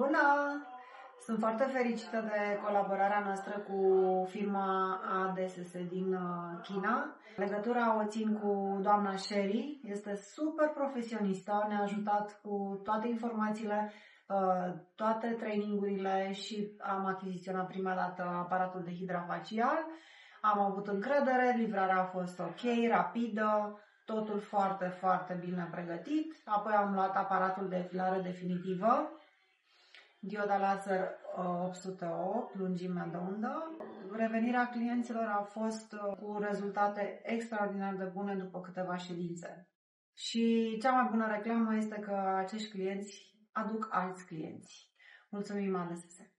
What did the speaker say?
Bună! Sunt foarte fericită de colaborarea noastră cu firma ADSS din China. Legătura o țin cu doamna Sherry, este super profesionistă, ne-a ajutat cu toate informațiile, toate trainingurile și am achiziționat prima dată aparatul de hidrafacial. Am avut încredere, livrarea a fost ok, rapidă, totul foarte, foarte bine pregătit. Apoi am luat aparatul de epilare definitivă, dioda laser 808, lungimea de undă. Revenirea clienților a fost cu rezultate extraordinar de bune după câteva ședințe. Și cea mai bună reclamă este că acești clienți aduc alți clienți. Mulțumim, ADSS!